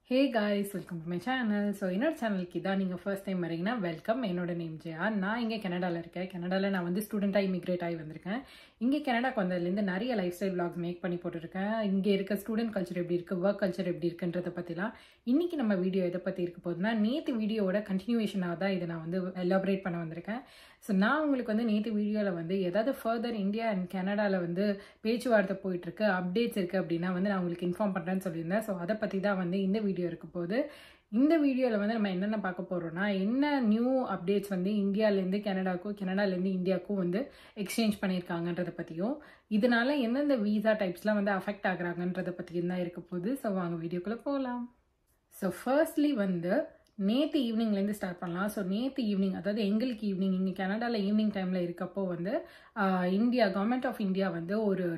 Hey guys, welcome to my channel. So என்னோட சேனலுக்கு இதான் நீங்கள் ஃபர்ஸ்ட் டைம் வரீங்கன்னா வெல்கம். என்னோட நேம் ஜெயா. நான் இங்கே கனடாவில் இருக்கேன். கனடாவில் நான் வந்து ஸ்டூடெண்ட்டாக இமிக்ரேட் ஆகி வந்திருக்கேன். இங்கே கனடாக்கு வந்ததுலேருந்து நிறைய லைஃப் ஸ்டைல் விளாக்ஸ் மேக் பண்ணி போட்டுருக்கேன். இங்கே இருக்க ஸ்டூடெண்ட் கல்ச்சர் எப்படி இருக்குது, ஒர்க் கல்ச்சர் எப்படி இருக்குன்றதை பற்றிலாம் இன்றைக்கி நம்ம வீடியோ எதை பற்றி இருக்க போகுதுன்னா, நேற்று வீடியோவோட கண்டினியூவேஷனாக தான் இதை நான் வந்து எலாபரேட் பண்ண வந்திருக்கேன். ஸோ நான் உங்களுக்கு வந்து நேற்று வீடியோவில் வந்து ஏதாவது ஃபர்தர் இந்தியா அண்ட் கனடாவில் வந்து பேச்சுவார்த்தை போயிட்டுருக்கு, அப்டேட்ஸ் இருக்குது அப்படின்னா வந்து நான் உங்களுக்கு இன்ஃபார்ம் பண்ணுறேன்னு சொல்லியிருந்தேன். ஸோ அதை பற்றி தான் வந்து இந்த வீடியோ இருக்க போகுது. இந்த வீடியோவில் வந்து நம்ம என்னென்ன பார்க்க போகிறோம்னா, என்ன நியூ அப்டேட்ஸ் வந்து இந்தியாவிலேருந்து கனடாக்கும், கனடாலேருந்து இந்தியாவுக்கும் வந்து எக்ஸ்சேஞ்ச் பண்ணியிருக்காங்கன்றதை பற்றியும், இதனால எந்தெந்த வீசா டைப்ஸ்லாம் வந்து அஃபெக்ட் ஆகுறாங்கன்றதை பற்றியும் தான் இருக்க போகுது. ஸோ வாங்க வீடியோக்குள்ளே போகலாம். ஸோ ஃபர்ஸ்ட்லி வந்து நேற்று ஈவினிங்லேருந்து ஸ்டார்ட் பண்ணலாம். ஸோ நேற்று ஈவினிங், அதாவது எங்களுக்கு ஈவினிங், இங்கே கனடாவில் ஈவினிங் டைமில் இருக்கப்போ வந்து இந்தியா கவர்மெண்ட் ஆஃப் இந்தியா வந்து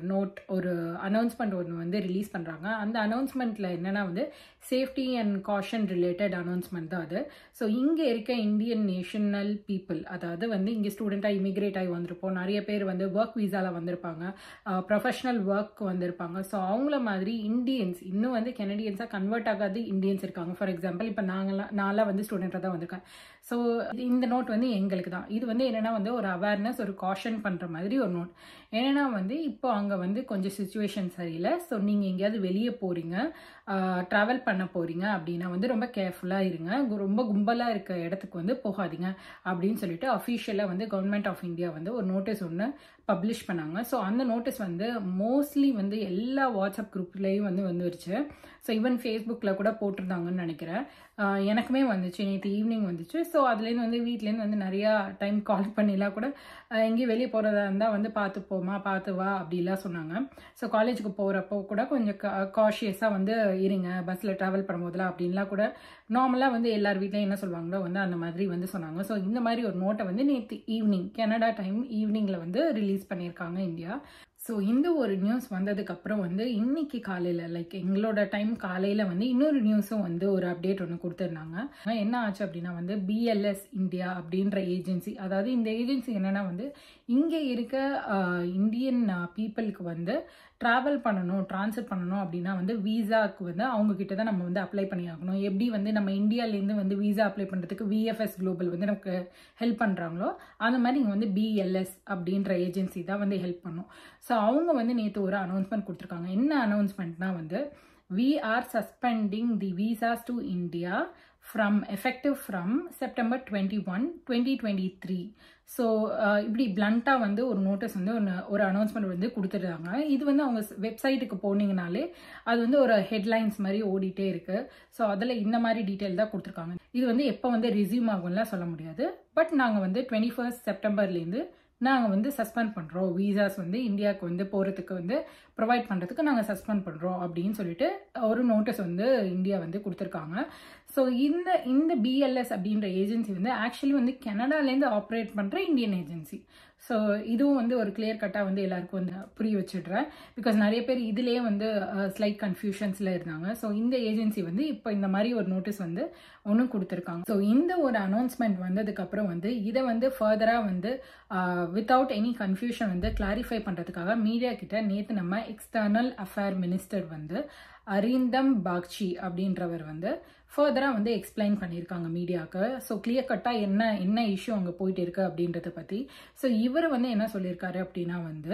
ஒரு அனௌன்ஸ்மெண்ட் ஒன்று வந்து ரிலீஸ் பண்ணுறாங்க. அந்த அனௌன்ஸ்மெண்ட்டில் என்னென்னா வந்து safety and caution related announcement தான் அது. ஸோ இங்கே இருக்க இந்தியன் நேஷனல் பீப்புள், அதாவது வந்து இங்கே ஸ்டூடெண்ட்டாக இமிக்ரேட் ஆகி வந்திருப்போம், நிறைய பேர் வந்து ஒர்க் வீசாவில் வந்திருப்பாங்க, ப்ரொஃபஷனல் ஒர்க் வந்திருப்பாங்க. ஸோ அவங்கள மாதிரி இந்தியன்ஸ், இன்னும் வந்து கெனடியன்ஸாக கன்வெர்ட் ஆகாது இந்தியன்ஸ் இருக்காங்க. ஃபார் எக்ஸாம்பிள் இப்போ நான்லாம் வந்து ஸ்டூடெண்ட்டாக தான் வந்திருக்கேன். ஸோ இந்த நோட் வந்து எங்களுக்கு தான். இது வந்து என்னென்னா வந்து ஒரு அவேர்னஸ், ஒரு காஷன் பண்ணுற மாதிரி ஒரு நோட். என்னென்னா வந்து இப்போ அங்கே வந்து கொஞ்சம் சுச்சுவேஷன் சரியில்லை. ஸோ நீங்கள் எங்கேயாவது வெளியே போகிறீங்க, ட்ராவல் பண்ண போகிறீங்க அப்படின்னா வந்து ரொம்ப கேர்ஃபுல்லாக இருங்க, ரொம்ப கும்பலாக இருக்க இடத்துக்கு வந்து போகாதீங்க அப்படின்னு சொல்லிட்டு அஃபிஷியலாக வந்து கவர்மெண்ட் ஆஃப் இந்தியா வந்து ஒரு நோட்டீஸ் ஒன்று பப்ளிஷ் பண்ணாங்க. ஸோ அந்த நோட்டீஸ் வந்து மோஸ்ட்லி வந்து எல்லா வாட்ஸ்அப் குரூப்லேயும் வந்து வந்துருச்சு. ஸோ ஈவன் ஃபேஸ்புக்கில் கூட போட்டிருந்தாங்கன்னு நினைக்கிறேன். எனக்குமே வந்துச்சு, நேற்று ஈவினிங் வந்துச்சு. ஸோ அதுலேருந்து வந்து வீட்லேருந்து வந்து நிறையா டைம் கால் பண்ணிலாம் கூட எங்கேயும் வெளியே போகிறதா இருந்தால் வந்து பார்த்து போமா, பார்த்து வா அப்படிலாம் சொன்னாங்க. ஸோ காலேஜுக்கு போகிறப்போ கூட கொஞ்சம் காஷியஸாக வந்து இருங்க, பஸ்ஸில் ட்ராவல் பண்ணும்போதெல்லாம் அப்படின்லாம் கூட நார்மலாக வந்து எல்லார் வீட்லையும் என்ன சொல்லுவாங்களோ வந்து அந்த மாதிரி வந்து சொன்னாங்க. ஸோ இந்த மாதிரி ஒரு நோட்டை வந்து நேற்று ஈவினிங், கனடா டைம் ஈவினிங்கில் வந்து ரிலீஸ் பண்ணியிருக்காங்க இந்தியா. ஸோ இந்த ஒரு நியூஸ் வந்ததுக்கப்புறம் வந்து இன்னைக்கு காலையில், லைக் எங்களோட டைம் காலையில் வந்து இன்னொரு நியூஸும் வந்து ஒரு அப்டேட் ஒன்று கொடுத்துருந்தாங்க. என்ன ஆச்சு அப்படின்னா வந்து BLS இந்தியா அப்படின்ற ஏஜென்சி, அதாவது இந்த ஏஜென்சி என்னென்னா வந்து இங்கே இருக்க இந்தியன் பீப்புளுக்கு வந்து ட்ராவல் பண்ணணும், ட்ரான்ஸ்ஃபர் பண்ணணும் அப்படின்னா வந்து வீசாவுக்கு வந்து அவங்கக்கிட்ட தான் நம்ம வந்து அப்ளை பண்ணி ஆகணும். எப்படி வந்து நம்ம இந்தியாவிலேருந்து வந்து வீசா அப்ளை பண்ணுறதுக்கு VFS குளோபல் வந்து நமக்கு ஹெல்ப் பண்ணுறாங்களோ அந்த மாதிரி இங்கே வந்து BLS அப்படின்ற ஏஜென்சி தான் வந்து ஹெல்ப் பண்ணும். ஸோ அவங்க வந்து நேற்று ஒரு அனௌன்ஸ்மெண்ட் கொடுத்துருக்காங்க. என்ன அனௌன்ஸ்மெண்ட்னா வந்து we are suspending the visas to India effective from September 21, 2023. So இப்படி பிளண்ட்டாக வந்து ஒரு நோட்டீஸ் வந்து ஒரு அனௌன்ஸ்மெண்ட் வந்து கொடுத்துருக்காங்க. இது வந்து அவங்க வெப்சைட்டுக்கு போனீங்கனாலே அது வந்து ஒரு ஹெட்லைன்ஸ் மாதிரி ஓடிட்டே இருக்குது. ஸோ அதில் இந்த மாதிரி டீட்டெயில் தான் கொடுத்துருக்காங்க. இது வந்து எப்போ வந்து ரெஸ்யூம் ஆகும்லாம் சொல்ல முடியாது. பட் நாங்கள் வந்து 21 செப்டம்பர்லேருந்து நாங்கள் வந்து சஸ்பெண்ட் பண்ணுறோம், வீசாஸ் வந்து இந்தியாவுக்கு வந்து போகிறதுக்கு வந்து ப்ரொவைட் பண்ணுறதுக்கு நாங்கள் சஸ்பெண்ட் பண்ணுறோம் அப்படின்னு சொல்லிட்டு ஒரு நோட்டீஸ் வந்து இந்தியா வந்து கொடுத்துருக்காங்க. ஸோ இந்த BLS அப்படின்ற ஏஜென்சி வந்து ஆக்சுவலி வந்து கனடாலேருந்து ஆப்ரேட் பண்ணுற இந்தியன் ஏஜென்சி. ஸோ இதுவும் வந்து ஒரு கிளியர் கட்டாக வந்து எல்லாருக்கும் வந்து புரிய வச்சுடுறேன். பிகாஸ் நிறைய பேர் இதிலேயே வந்து ஸ்லைட் கன்ஃபியூஷன்ஸில் இருந்தாங்க. ஸோ இந்த ஏஜென்சி வந்து இப்போ இந்த மாதிரி ஒரு நோட்டீஸ் வந்து ஒன்று கொடுத்துருக்காங்க. ஸோ இந்த ஒரு அனௌன்ஸ்மெண்ட் வந்ததுக்கப்புறம் வந்து இதை வந்து ஃபர்தராக வந்து வித்தவுட் எனி கன்ஃபியூஷன் வந்து கிளாரிஃபை பண்ணுறதுக்காக மீடியா கிட்ட நேற்று நம்ம எக்ஸ்டர்னல் அஃபேர் மினிஸ்டர் வந்து அரிந்தம் பாக்சி அப்படின்றவர் வந்து ஃபர்தராக வந்து எக்ஸ்பிளைன் பண்ணியிருக்காங்க மீடியாவுக்கு. ஸோ கிளியர் கட்டாக என்ன இஷ்யூ அங்கே போயிட்டு இருக்கு அப்படின்றத பற்றி. ஸோ இவர் வந்து என்ன சொல்லியிருக்காரு அப்படின்னா வந்து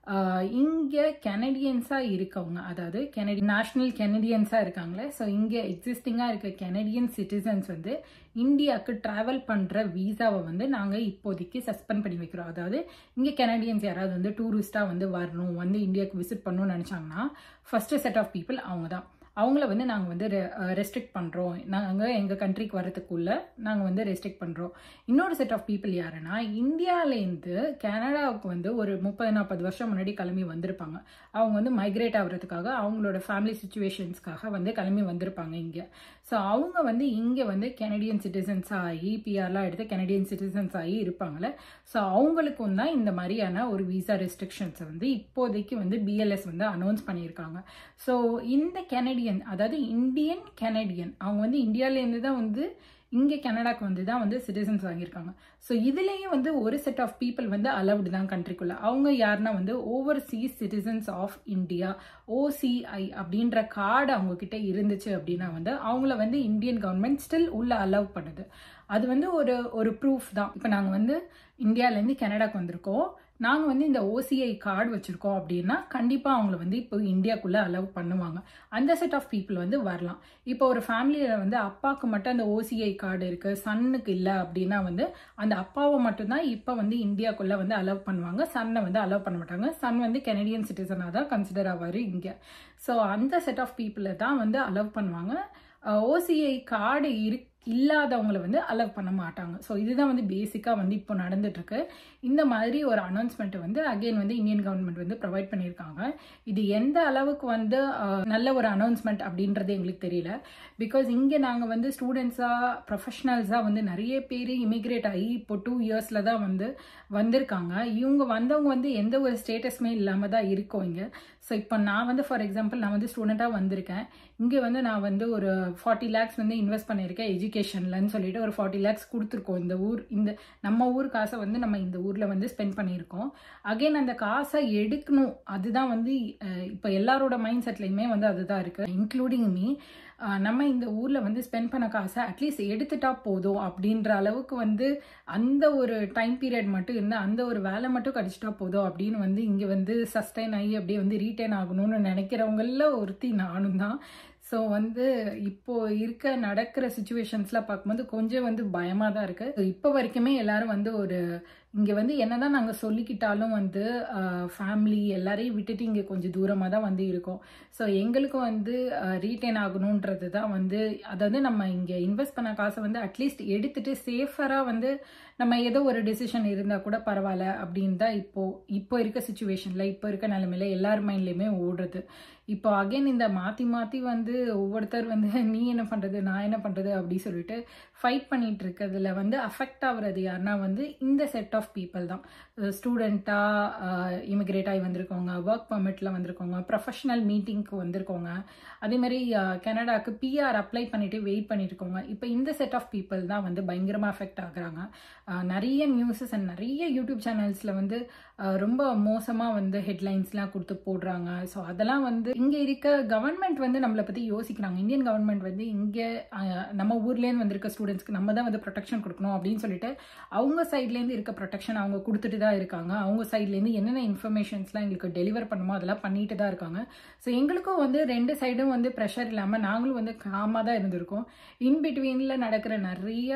இங்கே கெனடியன்ஸாக இருக்கவங்க, அதாவது நேஷ்னல் கெனடியன்ஸாக இருக்காங்களே, ஸோ இங்கே எக்ஸிஸ்டிங்காக இருக்க கெனடியன் சிட்டிசன்ஸ் வந்து இந்தியாவுக்கு ட்ராவல் பண்ணுற வீசாவை வந்து நாங்கள் இப்போதைக்கு சஸ்பெண்ட் பண்ணி வைக்கிறோம். அதாவது இங்கே கெனடியன்ஸ் யாராவது வந்து டூரிஸ்டாக வந்து வரணும், வந்து இந்தியாவுக்கு விசிட் பண்ணணும்னு நினச்சாங்கன்னா ஃபர்ஸ்ட் செட் ஆஃப் பீப்புள் அவங்க தான். அவங்கள வந்து நாங்கள் வந்து ரெஸ்ட்ரிக்ட் பண்ணுறோம், நாங்கள் எங்கள் கண்ட்ரிக்கு வரதுக்குள்ளே நாங்கள் வந்து ரெஸ்ட்ரிக்ட் பண்ணுறோம். இன்னொரு செட் ஆஃப் பீப்புள் யாருன்னா இந்தியாவிலேருந்து கனடாவுக்கு வந்து ஒரு 30-40 வருஷம் முன்னாடி கிளம்பி வந்திருப்பாங்க. அவங்க வந்து மைக்ரேட் ஆகிறதுக்காக, அவங்களோட ஃபேமிலி சுச்சுவேஷன்ஸ்க்காக வந்து கிளம்பி வந்திருப்பாங்க இங்கே. ஸோ அவங்க வந்து இங்கே வந்து கெனடியன் சிட்டிசன்ஸ் ஆகி பிஆர்லாம் எடுத்து கெனடியன் சிட்டிசன்ஸ் ஆகி இருப்பாங்களே, ஸோ அவங்களுக்கும் தான் இந்த மாதிரியான ஒரு விசா ரெஸ்ட்ரிக்ஷன்ஸை வந்து இப்போதைக்கு வந்து BLS வந்து அனௌன்ஸ் பண்ணியிருக்காங்க. ஸோ இந்த கெனடியன், அதாவது இந்தியன் கெனடியன், அவங்க வந்து இந்தியாவிலேருந்து தான் வந்து இங்கே கனடாக்கு வந்து தான் வந்து சிட்டிசன்ஸ் வாங்கியிருக்காங்க. ஸோ இதுலேயும் வந்து ஒரு செட் ஆஃப் பீப்புள் வந்து அலவுடு தான் கண்ட்ரிக்குள்ளே. அவங்க யாருன்னா வந்து overseas citizens of India, OCI அப்படின்ற கார்டு அவங்கக்கிட்ட இருந்துச்சு அப்படின்னா வந்து அவங்கள வந்து இந்தியன் கவர்மெண்ட் ஸ்டில் உள்ள அலவ் பண்ணுது. அது வந்து ஒரு ப்ரூஃப் தான். இப்போ நாங்கள் வந்து இந்தியாவிலேருந்து கனடாக்கு வந்திருக்கோம், நாங்கள் வந்து இந்த OCI கார்டு வச்சுருக்கோம் அப்படின்னா கண்டிப்பாக அவங்கள வந்து இப்போ இந்தியாவுக்குள்ளே அலவ் பண்ணுவாங்க. அந்த செட் ஆஃப் பீப்புள் வந்து வரலாம். இப்போ ஒரு ஃபேமிலியில் வந்து அப்பாவுக்கு மட்டும் அந்த OCI கார்டு இருக்குது, சன்னுக்கு இல்லை அப்படின்னா வந்து அந்த அப்பாவை மட்டும்தான் இப்போ வந்து இந்தியாவுக்குள்ளே வந்து அலவ் பண்ணுவாங்க, சன்னை வந்து அலவ் பண்ண மாட்டாங்க. சன் வந்து கெனடியன் சிட்டிசனாக தான் கன்சிடர் ஆவார் இங்கே. ஸோ அந்த செட் ஆஃப் பீப்புளை தான் வந்து அலவ் பண்ணுவாங்க. OCI கார்டு இல்லாதவங்களை வந்து அலவ் பண்ண மாட்டாங்க. ஸோ இதுதான் வந்து பேசிக்காக வந்து இப்போ நடந்துட்டுருக்கு. இந்த மாதிரி ஒரு அனௌன்ஸ்மெண்ட்டை வந்து அகெயின் வந்து இந்தியன் கவர்மெண்ட் வந்து ப்ரொவைட் பண்ணியிருக்காங்க. இது எந்த அளவுக்கு வந்து நல்ல ஒரு அனௌன்ஸ்மெண்ட் அப்படின்றது எங்களுக்கு தெரியல. பிகாஸ் இங்கே நாங்கள் வந்து ஸ்டூடெண்ட்ஸாக ப்ரொஃபஷனல்ஸாக வந்து நிறைய பேர் இமிக்ரேட் ஆகி இப்போ 2 இயர்ஸில் தான் வந்து வந்திருக்காங்க. இவங்க வந்தவங்க வந்து எந்த ஒரு ஸ்டேட்டஸுமே இல்லாமல் தான் இருக்கோம் இங்கே. ஸோ இப்போ நான் வந்து ஃபார் எக்ஸாம்பிள் நான் வந்து ஸ்டூடெண்ட்டாக வந்திருக்கேன். இங்கே வந்து நான் வந்து ஒரு 40 lakhs வந்து இன்வெஸ்ட் பண்ணியிருக்கேன் எஜுகேஷன்லன்னு சொல்லிட்டு. ஒரு 40 lakhs கொடுத்துருக்கோம். இந்த நம்ம ஊர் காசை வந்து நம்ம இந்த ஊரில் வந்து ஸ்பெண்ட் பண்ணியிருக்கோம். அகெயின் அந்த காசை எடுக்கணும், அதுதான் வந்து இப்போ எல்லாரோட மைண்ட் செட்லையுமே வந்து அதுதான் இருக்குது, இன்க்ளூடிங் மீ. நம்ம இந்த ஊரில் வந்து ஸ்பெண்ட் பண்ண காசை அட்லீஸ்ட் எடுத்துட்டா போதும் அப்படின்ற அளவுக்கு வந்து அந்த ஒரு டைம் பீரியட் மட்டும் இருந்து அந்த ஒரு வேலை மட்டும் கிடைச்சிட்டா போதும் அப்படின்னு வந்து இங்கே வந்து சஸ்டைன் ஆகி அப்படியே வந்து ரீட்டைன் ஆகணும்னு நினைக்கிறவங்கள ஒருத்தி நானும் தான். ஸோ வந்து இப்போ நடக்கிற சுச்சுவேஷன்ஸ்லாம் பார்க்கும்போது கொஞ்சம் வந்து பயமாக தான் இருக்குது. இப்போ வரைக்குமே எல்லாரும் வந்து இங்கே வந்து என்னதான் நாங்கள் சொல்லிக்கிட்டாலும் வந்து ஃபேமிலி எல்லாரையும் விட்டுட்டு இங்கே கொஞ்சம் தூரமாக தான் வந்து இருக்கோம். ஸோ எங்களுக்கும் வந்து ரீட்டைன் ஆகணுன்றது தான் வந்து, அதாவது நம்ம இங்கே இன்வெஸ்ட் பண்ண காசை வந்து அட்லீஸ்ட் எடுத்துகிட்டு சேஃபராக வந்து நம்ம ஏதோ ஒரு டெசிஷன் இருந்தால் கூட பரவாயில்ல அப்படின்னு தான் இப்போ இருக்க சுச்சுவேஷனில், இப்போ இருக்க நிலைமையில எல்லார் மைண்ட்லேயுமே ஓடுறது. இப்போ அகைன் இந்த மாற்றி வந்து ஒவ்வொருத்தர் வந்து நீ என்ன பண்ணுறது நான் என்ன பண்ணுறது அப்படி சொல்லிட்டு ஃபைட் பண்ணிட்டு இருக்கிறதுல வந்து அஃபெக்ட் ஆகுறது யாருன்னா வந்து இந்த செட் ஆஃப் பீப்புள் தான். ஸ்டூடெண்ட்டாக இமிக்ரேட் ஆகி வந்திருக்கவங்க, ஒர்க் பர்மிட்டில் வந்திருக்கவங்க, ப்ரொஃபஷனல் மீட்டிங்க்கு வந்திருக்கவங்க, அதேமாதிரி கனடாவுக்கு PR அப்ளை பண்ணிட்டு வெயிட் பண்ணியிருக்கவங்க. இப்போ இந்த செட் ஆஃப் பீப்புள் தான் வந்து பயங்கரமாக அஃபெக்ட் ஆகுறாங்க. நிறைய நியூஸஸ் அண்ட் நிறைய யூடியூப் சேனல்ஸில் வந்து ரொம்ப மோசமாக வந்து ஹெட்லைன்ஸ்லாம் கொடுத்து போடுறாங்க. ஸோ அதெல்லாம் வந்து இங்கே இருக்க கவர்மெண்ட் வந்து நம்மளை பற்றி யோசிக்கிறாங்க. இந்தியன் கவர்மெண்ட் வந்து இங்கே நம்ம ஊர்லேருந்து வந்திருக்க ஸ்டூடெண்ட்ஸ்க்கு நம்ம தான் வந்து ப்ரொடெக்ஷன் கொடுக்கணும் அப்படின்னு சொல்லிட்டு அவங்க சைட்லேருந்து இருக்க ப்ரொடெக்ஷன் அவங்க கொடுத்துட்டு தான் இருக்காங்க. அவங்க சைட்லேருந்து என்னென்ன இன்ஃபர்மேஷன்ஸ்லாம் எங்களுக்கு டெலிவர் பண்ணுமோ அதெல்லாம் பண்ணிட்டு தான் இருக்காங்க. ஸோ எங்களுக்கும் வந்து 2 சைடும் வந்து ப்ரெஷர் இல்லாமல் நாங்களும் வந்து காமாக தான் இருந்திருக்கோம். இன்பிட்வீனில் நடக்கிற நிறைய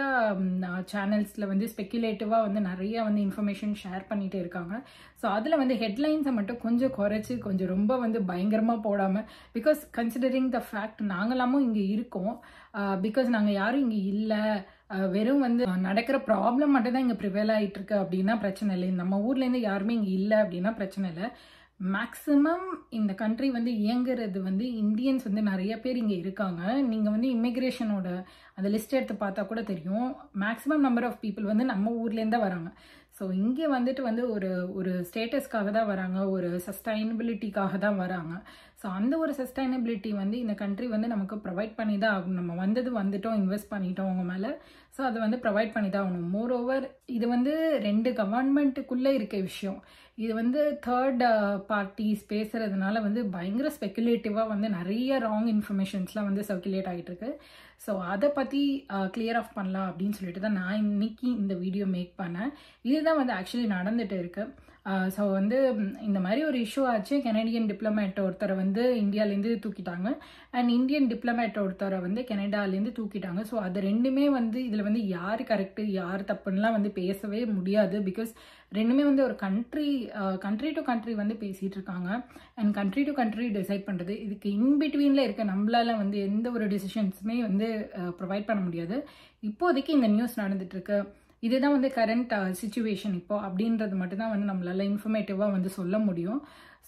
சேனல்ஸில் வந்து ஸ்பெக்குலேட்டிவாக வந்து நிறைய வந்து இன்ஃபர்மேஷன் ஷேர் பண்ணிட்டு இருக்காங்க. ஸோ அதில் வந்து ஹெட்லைன்ஸை மட்டும் கொஞ்சம் குறைச்சி கொஞ்சம் ரொம்ப வந்து பயங்கரமாக போடாமல், பிகாஸ் கன்சிடரிங் த ஃபேக்ட் நாங்களாமும் இங்கே இருக்கோம், பிகாஸ் நாங்கள் யாரும் இங்கே இல்லை, வெறும் வந்து நடக்கிற ப்ராப்ளம் மட்டும் தான் இங்கே ப்ரிவேல் ஆகிட்டு இருக்கு அப்படின்னா பிரச்சனை இல்லை. நம்ம ஊர்லேருந்து யாருமே இங்கே இல்லை அப்படின்னா பிரச்சனை இல்லை. மேக்ஸிமம் இந்த கண்ட்ரி வந்து இயங்குறது வந்து இந்தியன்ஸ் வந்து நிறைய பேர் இங்கே இருக்காங்க. நீங்கள் வந்து இமிக்ரேஷனோட அந்த லிஸ்ட் எடுத்து பார்த்தா கூட தெரியும், மேக்ஸிமம் நம்பர் ஆஃப் பீப்புள் வந்து நம்ம ஊர்லேருந்து தான் வராங்க. ஸோ இங்கே வந்துட்டு வந்து ஒரு ஸ்டேட்டஸ்க்காக தான் வராங்க, ஒரு சஸ்டைனபிலிட்டிக்காக தான் வராங்க. ஸோ அந்த ஒரு சஸ்டைனபிலிட்டி வந்து இந்த கண்ட்ரி வந்து நமக்கு ப்ரொவைட் பண்ணி தான் ஆகணும். நம்ம வந்துட்டோம், இன்வெஸ்ட் பண்ணிட்டோம் அவங்க மேலே, ஸோ அதை வந்து ப்ரொவைட் பண்ணி தான் ஆகணும். மோரோவர் இது வந்து 2 கவர்மெண்ட்டுக்குள்ளே இருக்க விஷயம். இது வந்து தேர்ட் பார்ட்டிஸ் பேசுறதுனால வந்து பயங்கர ஸ்பெக்குலேட்டிவாக வந்து நிறைய ராங் இன்ஃபர்மேஷன்ஸ்லாம் வந்து சர்க்குலேட் ஆகிட்டு இருக்கு. ஸோ அதை பற்றி கிளியர் ஆஃப் பண்ணலாம் அப்படின்னு சொல்லிட்டு தான் நான் இன்னைக்கு இந்த வீடியோ மேக் பண்ணேன். இதுதான் வந்து ஆக்சுவலி நடந்துட்டு இருக்கு. ஸோ வந்து இந்த மாதிரி ஒரு இஷ்யூ ஆச்சு. கெனடியன் டிப்ளமேட் ஒருத்தரை வந்து இந்தியாவிலேருந்து தூக்கிட்டாங்க, அண்ட் இந்தியன் டிப்ளமேட் ஒருத்தரை வந்து கனடாலேருந்து தூக்கிட்டாங்க. ஸோ அது ரெண்டுமே வந்து இதில் வந்து யார் கரெக்டு யார் தப்புன்னெலாம் வந்து பேசவே முடியாது. பிகாஸ் ரெண்டுமே வந்து ஒரு கண்ட்ரி டு கண்ட்ரி வந்து பேசிகிட்டு இருக்காங்க, and country to country decide பண்ணுறது. இதுக்கு இன்பிட்வீனில் இருக்க நம்மளால வந்து எந்த ஒரு டிசிஷன்ஸுமே வந்து ப்ரொவைட் பண்ண முடியாது. இப்போதைக்கு இந்த நியூஸ் நடந்துட்டுருக்கு, இதுதான் வந்து கரண்ட் சிச்சுவேஷன் இப்போ அப்படின்றது மட்டும்தான் வந்து நம்மளால இன்ஃபர்மேட்டிவாக வந்து சொல்ல முடியும்.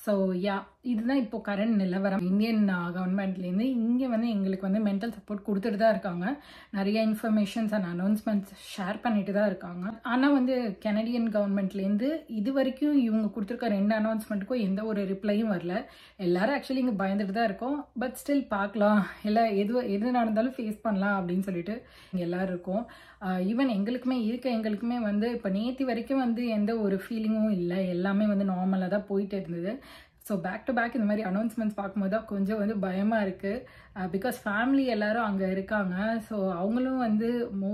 ஸோ யா இதுதான் இப்போ கரண்ட் நிலவரம். இந்தியன் கவர்மெண்ட்லேருந்து இங்கே வந்து எங்களுக்கு வந்து மென்டல் சப்போர்ட் கொடுத்துட்டு தான் இருக்காங்க. நிறைய இன்ஃபர்மேஷன்ஸ் அண்ட் அனௌன்ஸ்மெண்ட்ஸ் ஷேர் பண்ணிட்டு தான் இருக்காங்க. ஆனால் வந்து கனடியன் கவர்மெண்ட்லேருந்து இது வரைக்கும் இவங்க கொடுத்துருக்க 2 அனௌன்ஸ்மெண்ட்டுக்கும் எந்த ஒரு ரிப்ளையும் வரல. எல்லாரும் ஆக்சுவலி இங்கே பயந்துட்டு தான் இருக்கோம். பட் ஸ்டில் பார்க்கலாம், இல்லை எது நடந்தாலும் ஃபேஸ் பண்ணலாம் அப்படின்னு சொல்லிட்டு இங்கே எல்லோரும் இருக்கோம். ஈவன் எங்களுக்குமே வந்து இப்போ நேற்று வரைக்கும் வந்து எந்த ஒரு ஃபீலிங்கும் இல்லை. எல்லாமே வந்து நார்மலாக தான் போயிட்டு இருந்தது. ஸோ பேக் டு பேக் இந்த மாதிரி அனௌன்ஸ்மெண்ட்ஸ் பார்க்கும்போது தான் கொஞ்சம் வந்து பயமாக இருக்குது. பிகாஸ் ஃபேமிலி எல்லோரும் அங்கே இருக்காங்க. ஸோ அவங்களும் வந்து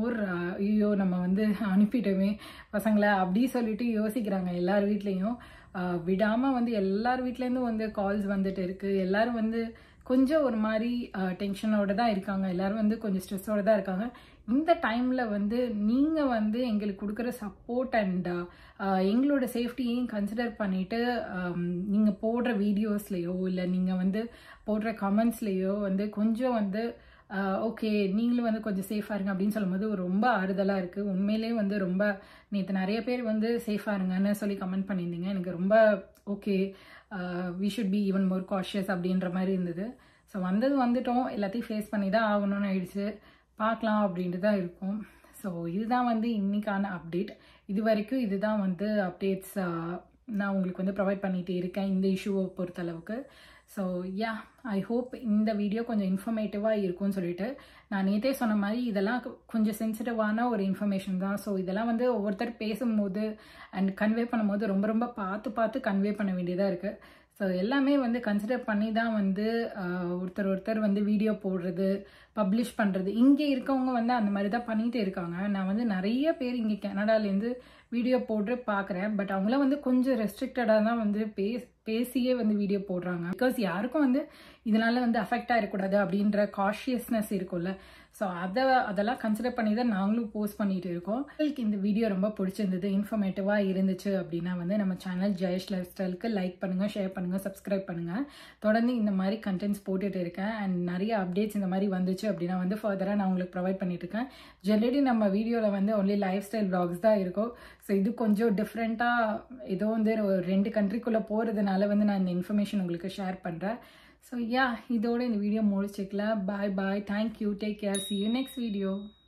ஐயோ நம்ம வந்து அனுப்பிட்டோமே பசங்களை அப்படி சொல்லிட்டு யோசிக்கிறாங்க. எல்லார் வீட்லேயும் விடாமல் வந்து எல்லார் வீட்லேருந்தும் வந்து கால்ஸ் வந்துட்டு இருக்குது. எல்லோரும் வந்து கொஞ்சம் ஒரு மாதிரி டென்ஷனோடு தான் இருக்காங்க. எல்லோரும் வந்து கொஞ்சம் ஸ்ட்ரெஸ்ஸோடு தான் இருக்காங்க. இந்த டைமில் வந்து நீங்கள் வந்து எங்களுக்கு கொடுக்குற சப்போர்ட் அண்ட் எங்களோட சேஃப்டியையும் கன்சிடர் பண்ணிவிட்டு நீங்கள் போடுற வீடியோஸ்லேயோ இல்லை நீங்கள் வந்து போடுற கமெண்ட்ஸ்லேயோ வந்து கொஞ்சம் வந்து ஓகே நீங்களும் வந்து கொஞ்சம் சேஃபாக இருங்க அப்படின்னு சொல்லும்போது ரொம்ப ஆறுதலாக இருக்குது. உண்மையிலே வந்து ரொம்ப நேற்று நிறைய பேர் வந்து சேஃபாக இருங்கன்னு சொல்லி கமெண்ட் பண்ணியிருந்தீங்க. எனக்கு ரொம்ப okay we should be even more cautious அப்படின்ற மாதிரி இருந்தது. ஸோ வந்துட்டோம், எல்லாத்தையும் ஃபேஸ் பண்ணி தான் ஆகணும்னு ஆயிடுச்சு. பார்க்கலாம் அப்படின்ட்டு தான் இருக்கும். ஸோ இதுதான் வந்து இன்னைக்கான அப்டேட். இது வரைக்கும் இதுதான் வந்து அப்டேட்ஸ் நான் உங்களுக்கு வந்து ப்ரொவைட் பண்ணிகிட்டே இருக்கேன் இந்த இஷ்யூவை பொறுத்தளவுக்கு. ஸோ யா ஐ ஹோப் இந்த வீடியோ கொஞ்சம் இன்ஃபர்மேட்டிவாக இருக்கும்னு சொல்லிட்டு நான் நேற்றே சொன்ன மாதிரி இதெல்லாம் கொஞ்சம் சென்சிட்டிவான ஒரு இன்ஃபர்மேஷன் தான். ஸோ இதெல்லாம் வந்து ஒவ்வொருத்தர் பேசும்போது அண்ட் கன்வே பண்ணும்போது ரொம்ப பார்த்து கன்வே பண்ண வேண்டியதாக இருக்குது. ஸோ எல்லாமே வந்து கன்சிடர் பண்ணி தான் வந்து ஒருத்தர் வந்து வீடியோ போடுறது பப்ளிஷ் பண்ணுறது. இங்கே இருக்கவங்க வந்து அந்த மாதிரி தான் பண்ணிகிட்டே இருக்காங்க. நான் வந்து நிறைய பேர் இங்கே கனடாலேருந்து வீடியோ போட்டு பார்க்குறேன். பட் அவங்களாம் வந்து கொஞ்சம் ரெஸ்ட்ரிக்டடாக தான் வந்து பேசியே வந்து வீடியோ போடுறாங்க. பிகாஸ் யாருக்கும் வந்து இதனால வந்து அஃபெக்ட் ஆகிடக்கூடாது அப்படின்ற காஷியஸ்னஸ் இருக்கும்ல. ஸோ அதெல்லாம் கன்சிடர் பண்ணி தான் நாங்களும் போஸ்ட் பண்ணிட்டு இருக்கோம். உங்களுக்கு இந்த வீடியோ ரொம்ப பிடிச்சிருந்தது, இன்ஃபர்மேட்டிவாக இருந்துச்சு அப்படின்னா வந்து நம்ம சேனல் ஜெயேஷ் லைஃப் ஸ்டைலுக்கு லைக் பண்ணுங்கள், ஷேர் பண்ணுங்கள், சப்ஸ்கிரைப் பண்ணுங்கள். தொடர்ந்து இந்த மாதிரி கண்டென்ட்ஸ் போட்டுட்டு இருக்கேன். அண்ட் நிறைய அப்டேட்ஸ் இந்த மாதிரி வந்துச்சு அப்படின்னா வந்து ஃபர்தராக நான் உங்களுக்கு ப்ரொவைட் பண்ணிட்டு இருக்கேன். ஜெனரலி நம்ம வீடியோவில் வந்து ஒன்லி லைஃப் ஸ்டைல் vlogs தான் இருக்கும். ஸோ இது கொஞ்சம் டிஃப்ரெண்ட்டாக ஏதோ வந்து ஒரு 2 கண்ட்ரிக்குள்ளே போகிறதுனால வந்து நான் இந்த இன்ஃபர்மேஷன் உங்களுக்கு ஷேர் பண்ணுறேன். So yeah, இதோட இந்த வீடியோ முடிச்சுக்கலாம். Bye bye. Thank you. Take care. See you next video.